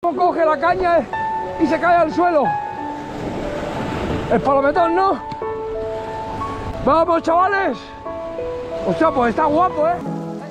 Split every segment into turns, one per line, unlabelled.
Coge la caña y se cae al suelo. El palometón, ¿no? ¡Vamos, chavales! Hostia, pues está guapo, ¿eh?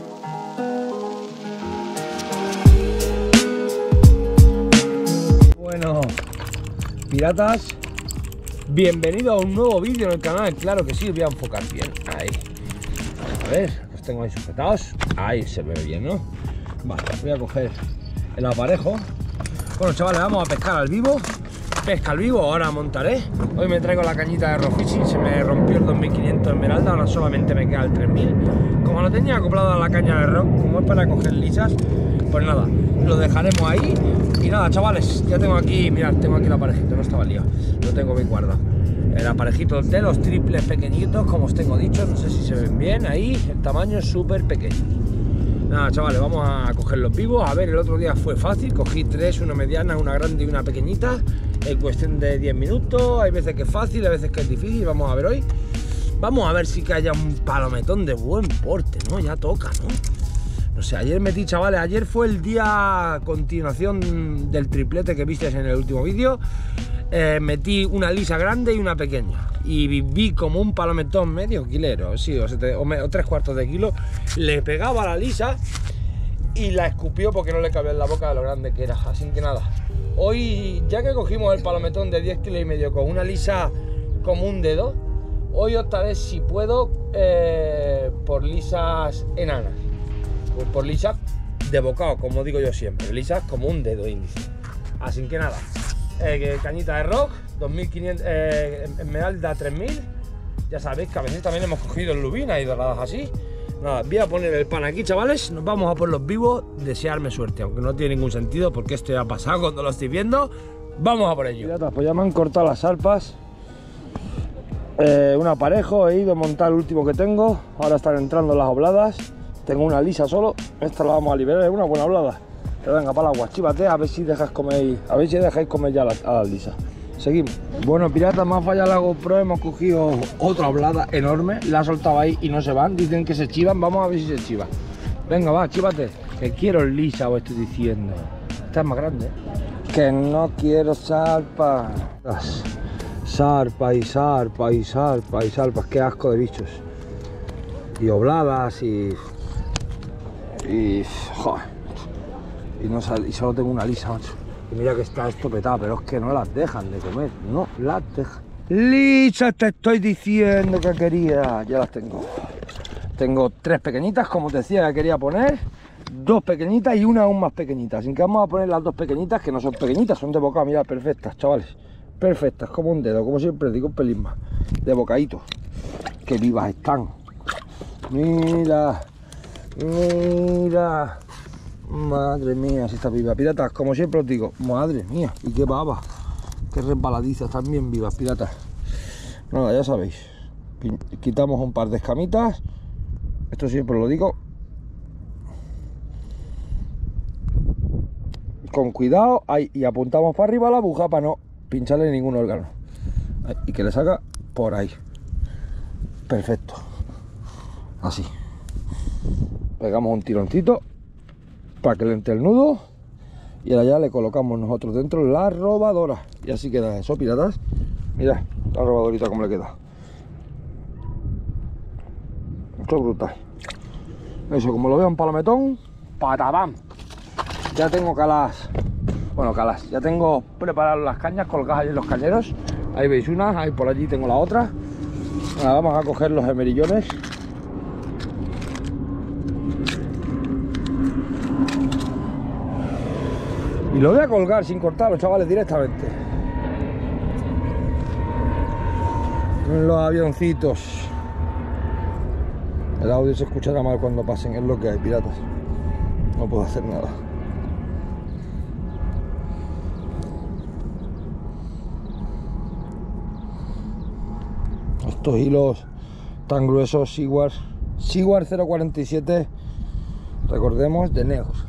Bueno, piratas, bienvenido a un nuevo vídeo en el canal. Claro que sí, voy a enfocar bien. Ahí. A ver, los tengo ahí sujetados. Ahí se ve bien, ¿no? Vale, voy a coger el aparejo. Bueno, chavales, vamos a pescar al vivo. Pesca al vivo, ahora montaré. Hoy me traigo la cañita de rock fishing. Se me rompió el 2500 esmeralda, ahora solamente me queda el 3000. Como lo tenía acoplado a la caña de rock, como es para coger lisas, pues nada, lo dejaremos ahí. Y nada, chavales, ya tengo aquí, mirad, tengo aquí el aparejito, no estaba liado, lo tengo bien guardado. El aparejito de los triples pequeñitos, como os tengo dicho, no sé si se ven bien ahí, el tamaño es súper pequeño. Nada, chavales, vamos a coger los vivos. A ver, el otro día fue fácil, cogí tres, una mediana, una grande y una pequeñita, en cuestión de 10 minutos. Hay veces que es fácil, hay veces que es difícil. Vamos a ver hoy. Vamos a ver si que haya un palometón de buen porte, ¿no? Ya toca, ¿no? No sé, ayer metí, chavales, ayer fue el día a continuación del triplete que visteis en el último vídeo. Metí una lisa grande y una pequeña y vi como un palometón medio kilero, sí, o 3/4 de kilo. Le pegaba a la lisa y la escupió porque no le cabía en la boca de lo grande que era. Así que nada, hoy, ya que cogimos el palometón de 10,5 kilos con una lisa como un dedo, hoy optaré, si puedo, por lisas enanas, por lisas de bocado, como digo yo siempre, lisas como un dedo índice. Así que nada, cañita de rock, 2500, esmeralda 3000. Ya sabéis que a veces también hemos cogido lubinas y doradas así. Nada, voy a poner el pan aquí, chavales. Nos vamos a por los vivos. Desearme suerte, aunque no tiene ningún sentido porque esto ya ha pasado cuando lo estoy viendo. Vamos a por ello. Piratas, pues ya me han cortado las salpas. Un aparejo, he ido a montar el último que tengo. Ahora están entrando las obladas. Tengo una lisa solo. Esta la vamos a liberar, es una buena oblada. Pero venga, para la guachívate, a ver si dejáis comer, a ver si dejáis comer ya a la lisa. Seguimos. Bueno, piratas, me ha fallado la GoPro, hemos cogido otra oblada enorme, la ha soltado ahí y no se van, dicen que se chivan, vamos a ver si se chivan. Venga, va, chívate, que quiero lisa, os estoy diciendo. Esta es más grande, ¿eh? Que no quiero zarpa. Zarpa y zarpa y zarpa y zarpas, qué asco de bichos. Y obladas y joder. Y solo tengo una lisa, macho. Y mira que está esto petado, pero es que no las dejan de comer, no las dejan. Lisas, te estoy diciendo que quería. Ya las tengo. Tengo tres pequeñitas, como te decía que quería poner. Dos pequeñitas y una aún más pequeñita. Así que vamos a poner las dos pequeñitas, que no son pequeñitas, son de bocado. Mira, perfectas, chavales. Perfectas, como un dedo, como siempre digo, un pelín más. De bocadito. Qué vivas están. Mira. Mira. Madre mía, si está viva. Piratas, como siempre os digo, madre mía, y qué baba, qué resbaladizas, están bien vivas, piratas. Nada, ya sabéis, quitamos un par de escamitas, esto siempre lo digo, con cuidado, ahí, y apuntamos para arriba la aguja para no pincharle ningún órgano. Ahí, y que le saca por ahí. Perfecto. Así. Pegamos un tironcito para que le entre el nudo y allá le colocamos nosotros dentro la robadora y así queda eso, piratas. Mirad la robadorita como le queda. Esto es brutal. Eso, como lo veo en palometón, patabam. Ya tengo calas, bueno, calas, ya tengo preparadas las cañas colgadas ahí en los cañeros. Ahí veis una, ahí por allí tengo la otra. Ahora vamos a coger los emerillones. Y lo voy a colgar sin cortarlo, chavales, directamente. Los avioncitos. El audio se escuchará mal cuando pasen, es lo que hay, piratas. No puedo hacer nada. Estos hilos tan gruesos, Seaward 047, recordemos, de Neos.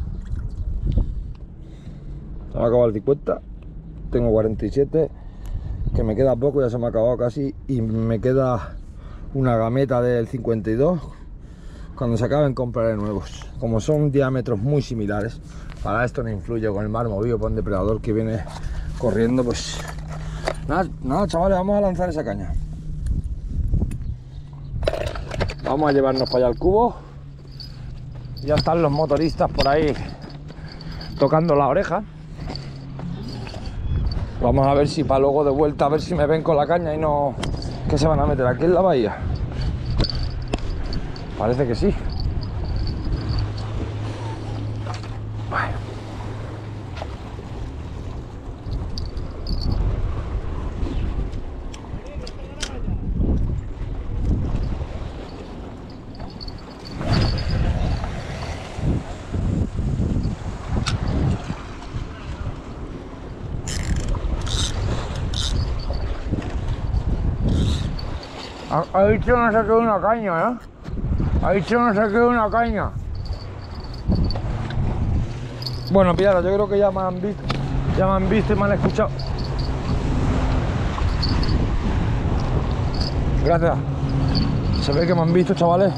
Se me ha acabado el 50, tengo 47, que me queda poco, ya se me ha acabado casi, y me queda una gameta del 52. Cuando se acaben compraré nuevos, como son diámetros muy similares, Para esto no influye con el mar movido por un depredador que viene corriendo, pues... Nada, chavales, vamos a lanzar esa caña. Vamos a llevarnos para allá el cubo. Ya están los motoristas por ahí tocando la oreja. Vamos a ver si para luego de vuelta, a ver si me ven con la caña y no... ¿Qué se van a meter aquí en la bahía? Parece que sí. Bueno. Ha dicho no sé qué una caña, ¿eh? Ha dicho no sé qué una caña. Bueno, pillada, yo creo que ya me han visto y me han escuchado. Gracias. Se ve que me han visto, chavales.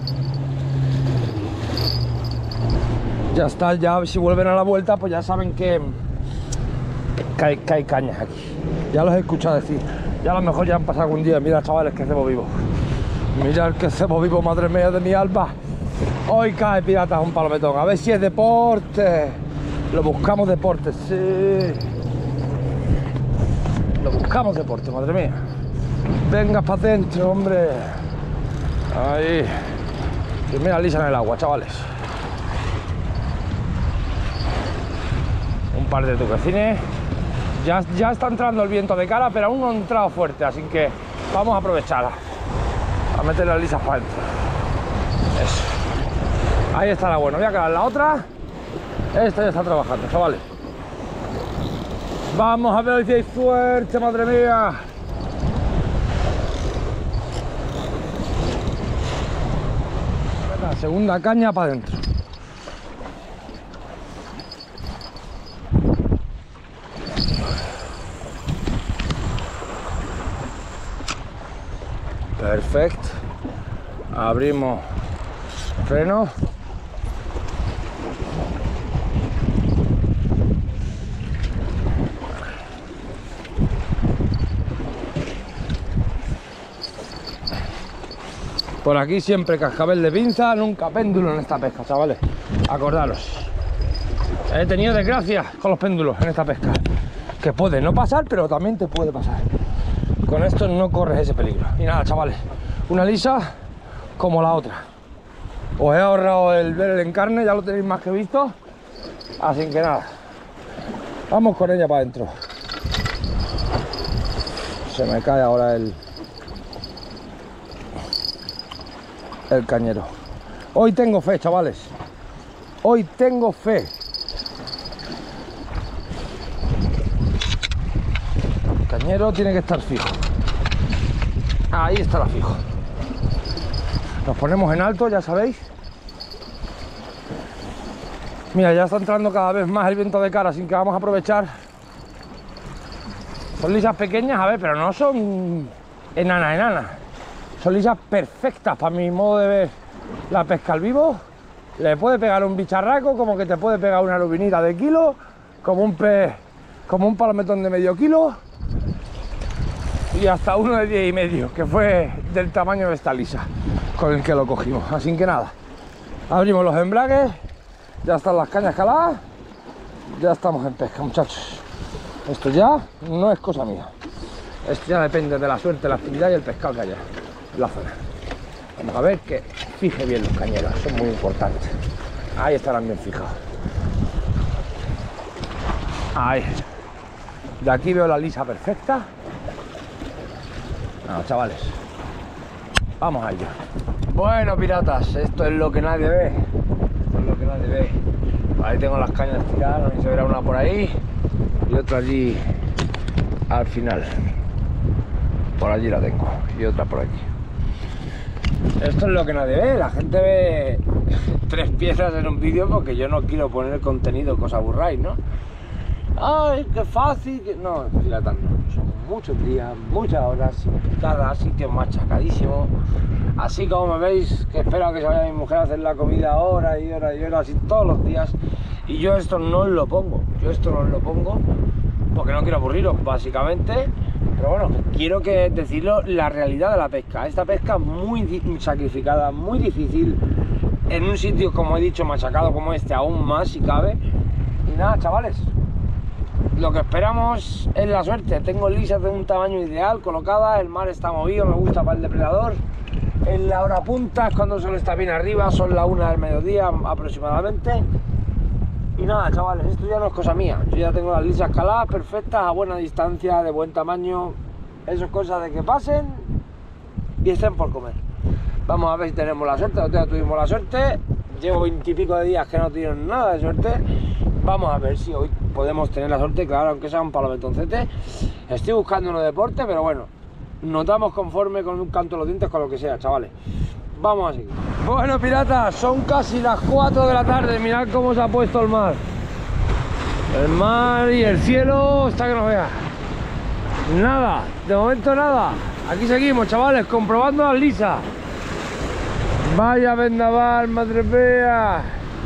Ya está, ya si vuelven a la vuelta, pues ya saben que hay cañas aquí. Ya los he escuchado decir. Ya a lo mejor ya han pasado algún día. Mira, chavales, que cebo vivo. Mirad que cebo vivo, madre mía de mi alma. Hoy cae Piratas un palometón. A ver si es deporte. Lo buscamos deporte, sí. Lo buscamos deporte, madre mía. Venga para adentro, hombre. Ahí. Primera lisa en el agua, chavales. Un par de tuquecines. Ya está entrando el viento de cara, pero aún no ha entrado fuerte, así que vamos a aprovecharla. A meter las lisas para adentro. Eso. Ahí está la buena. Voy a quedar la otra. Esta ya está trabajando, chavales. Vamos a ver si hay suerte, madre mía. La segunda caña para adentro. Perfecto. Abrimos freno. Por aquí siempre cascabel de pinza, nunca péndulo en esta pesca, chavales. Acordaros. He tenido desgracia con los péndulos en esta pesca. Que puede no pasar, pero también te puede pasar. Con esto no corres ese peligro. Y nada, chavales, una lisa como la otra. Os he ahorrado el ver el encarne, ya lo tenéis más que visto. Así que nada, vamos con ella para adentro. Se me cae ahora el cañero. Hoy tengo fe, chavales. Hoy tengo fe. El cañero tiene que estar fijo. Ahí estará fijo. Nos ponemos en alto, ya sabéis. Mira, ya está entrando cada vez más el viento de cara, así que vamos a aprovechar. Son lisas pequeñas, a ver, pero no son enanas. Son lisas perfectas para mi modo de ver la pesca al vivo. Le puede pegar un bicharraco, como que te puede pegar una lubinita de kilo, como un pez, como un palometón de medio kilo. Y hasta uno de 10,5, que fue del tamaño de esta lisa con el que lo cogimos. Así que nada, abrimos los embragues, ya están las cañas caladas, ya estamos en pesca, muchachos. Esto ya no es cosa mía, esto ya depende de la suerte, la actividad y el pescado que haya en la zona. Vamos a ver que fije bien los cañeros, son muy importantes. Ahí estarán bien fijados. Ahí. De aquí veo la lisa perfecta. No, chavales, vamos a ello. Bueno, piratas, esto es lo que nadie ve. Esto es lo que nadie ve. Ahí tengo las cañas tiradas, no sé si se verá una por ahí y otra allí al final. Por allí la tengo y otra por aquí. Esto es lo que nadie ve. La gente ve 3 piezas en un vídeo porque yo no quiero poner contenido que os aburráis, ¿no? Ay, qué fácil. No, piratas no. Son muchos días, muchas horas, sin pitadas, sitios machacadísimos. Así como me veis, que espero que se vaya mi mujer a hacer la comida horas y horas y horas y todos los días. Y yo esto no os lo pongo, porque no quiero aburriros, básicamente. Pero bueno, quiero que decirlo la realidad de la pesca. Esta pesca es muy sacrificada, muy difícil, en un sitio, como he dicho, machacado como este, aún más si cabe. Y nada, chavales, lo que esperamos es la suerte. Tengo lisas de un tamaño ideal colocadas, el mar está movido, me gusta para el depredador. En la hora punta es cuando el sol está bien arriba, son las 1 del mediodía aproximadamente. Y nada, chavales, esto ya no es cosa mía. Yo ya tengo las lisas caladas, perfectas, a buena distancia, de buen tamaño. Eso es cosa de que pasen y estén por comer. Vamos a ver si tenemos la suerte. Ya tuvimos la suerte. Llevo 20 y pico de días que no tienen nada de suerte. Vamos a ver si hoy podemos tener la suerte, claro, aunque sea un palometoncete. Estoy buscando un deporte, pero bueno, nos damos conforme con un canto de los dientes, con lo que sea, chavales. Vamos a seguir. Bueno, piratas, son casi las 4 de la tarde. Mirad cómo se ha puesto el mar. El mar y el cielo está que nos vea. Nada, de momento nada. Aquí seguimos, chavales, comprobando las lisas. Vaya vendaval, madre mía.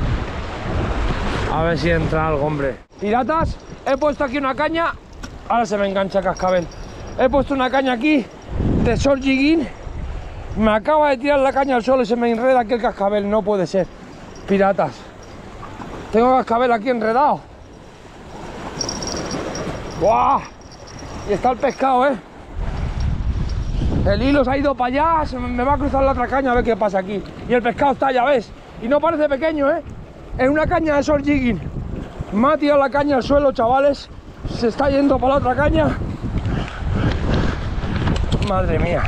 A ver si entra algo, hombre. Piratas, he puesto aquí una caña. Ahora se me engancha el cascabel. He puesto una caña aquí de short jigging. Me acaba de tirar la caña al suelo y se me enreda aquí el cascabel. No puede ser, piratas. Tengo cascabel aquí enredado. ¡Buah! Y está el pescado, ¿eh? El hilo se ha ido para allá. Me va a cruzar la otra caña a ver qué pasa aquí. Y el pescado está, ya ves. Y no parece pequeño, ¿eh? Es una caña de short jigging. Me ha tirado la caña al suelo, chavales. Se está yendo para la otra caña. Madre mía.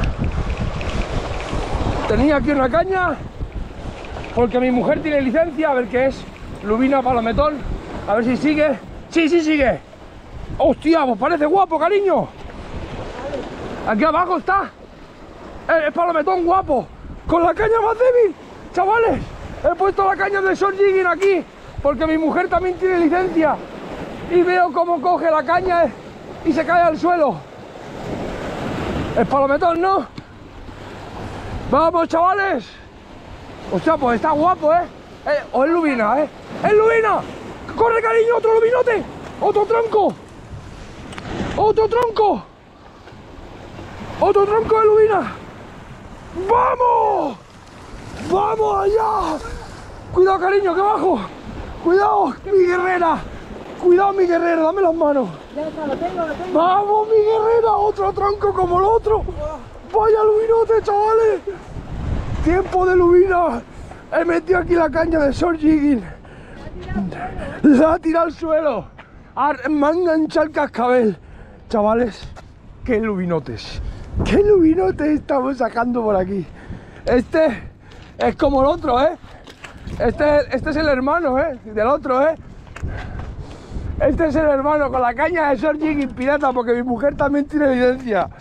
Tenía aquí una caña porque mi mujer tiene licencia, a ver qué es. Lubina palometón. A ver si sigue. Sí, sí sigue. Hostia, pues parece guapo, cariño. Aquí abajo está. Es palometón guapo. Con la caña más débil. Chavales, he puesto la caña de short jigging aquí porque mi mujer también tiene licencia. Y veo cómo coge la caña y se cae al suelo. Es palometón, ¿no? ¡Vamos, chavales! Hostia, pues está guapo, ¿eh? O es lubina, ¿eh? ¡Es lubina! ¡Corre, cariño! ¡Otro lubinote! ¡Otro tronco! ¡Otro tronco! ¡Otro tronco de lubina! ¡Vamos! ¡Vamos allá! Cuidado, cariño, que bajo. Cuidado, mi guerrera. Cuidado, mi guerrero, dame las manos.
Ya está, lo tengo.
¡Vamos, mi guerrera! Otro tronco como el otro. ¡Vaya lubinote, chavales! ¡Tiempo de lubina! He metido aquí la caña de short jigging. La ha tirado al suelo. Me ha enganchado el cascabel. Chavales, qué lubinotes. ¡Qué lubinotes estamos sacando por aquí! Este es como el otro, ¿eh? Este es el hermano, ¿eh? Del otro, ¿eh? Este es el hermano con la caña de short jigging, pirata, porque mi mujer también tiene licencia.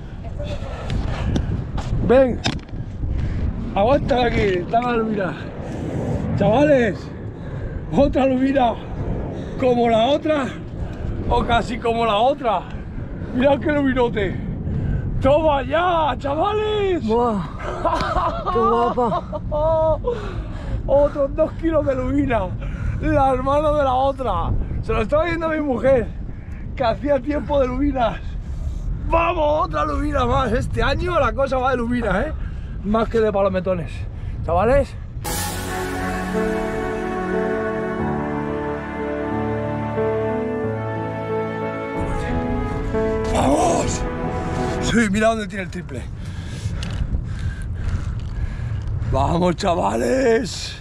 Ven, aguanta aquí, está la lubina. Chavales, otra lubina, como la otra, o casi como la otra. Mirad qué lubinote. ¡Toma ya, chavales!
¡Buah! ¡Qué guapa!
Otros 2 kilos de lubina, la hermana de la otra. Se lo estaba viendo mi mujer, que hacía tiempo de lubinas. ¡Vamos! Otra lubina más. Este año la cosa va de lubinas, ¿eh? Más que de palometones. Chavales. ¡Vamos! Sí, mira dónde tiene el triple. ¡Vamos, chavales!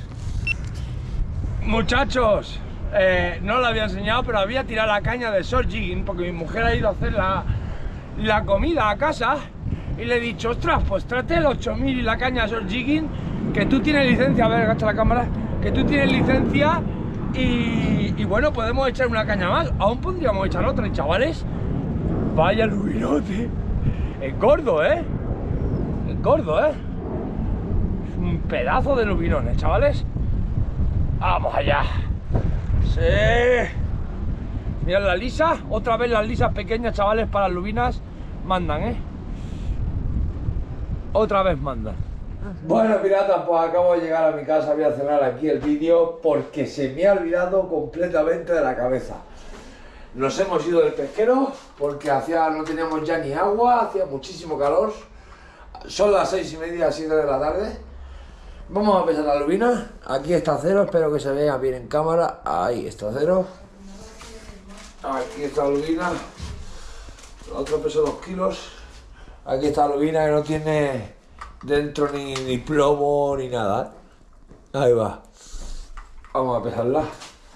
Muchachos, no lo había enseñado, pero había tirado la caña de short jigging porque mi mujer ha ido a hacer la comida a casa y le he dicho, ostras, pues trate el 8000 y la caña de short jigging, que tú tienes licencia, a ver, agacha la cámara, que tú tienes licencia y bueno, podemos echar una caña más, aún podríamos echar otra. Y chavales, vaya lubinote, es gordo, ¿eh? Es gordo, ¿eh? Es un pedazo de lubinones, chavales. Vamos allá. Sí. Mirad la lisa, otra vez las lisas pequeñas, chavales, para las lubinas mandan, ¿eh? Otra vez mandan. Bueno, piratas, pues acabo de llegar a mi casa, voy a cerrar aquí el vídeo porque se me ha olvidado completamente de la cabeza. Nos hemos ido del pesquero porque no teníamos ya ni agua, hacía muchísimo calor. Son las 6:30, 7 de la tarde. Vamos a pesar la lubina. Aquí está cero, espero que se vea bien en cámara. Ahí está cero. Aquí está la lubina. La otra pesa 2 kilos. Aquí está la lubina que no tiene dentro ni plomo ni nada. Ahí va. Vamos a pesarla.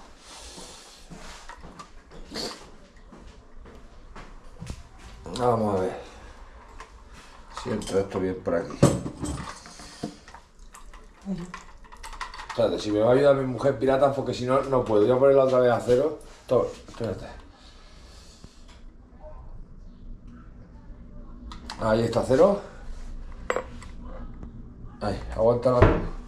Vamos a ver si entra esto bien por aquí. Espérate, si me va a ayudar mi mujer pirata, porque si no, no puedo. Voy a ponerla otra vez a cero. Todo, espérate. Ahí está cero. Ahí, aguántala.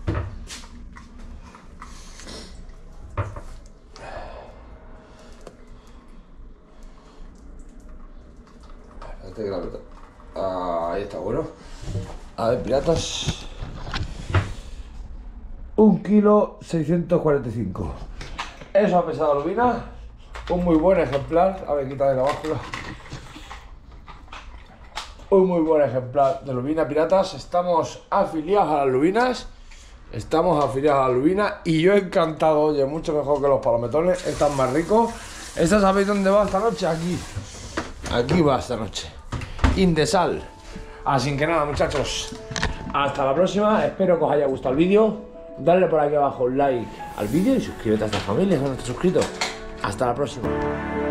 Espérate que la meto. Ahí está, bueno. A ver, piratas. 1,645 kilos. Eso ha pesado la lubina. Un muy buen ejemplar. A ver, quita de la báscula. Un muy buen ejemplar de lubina, piratas. Estamos afiliados a las lubinas. Y yo encantado, oye, mucho mejor que los palometones. Están más ricos. ¿Esta sabéis dónde va esta noche? Aquí. Aquí va esta noche. Indesal. Así que nada, muchachos. Hasta la próxima. Espero que os haya gustado el vídeo. Dale por aquí abajo un like al vídeo y suscríbete a esta familia si no estás suscrito. Hasta la próxima.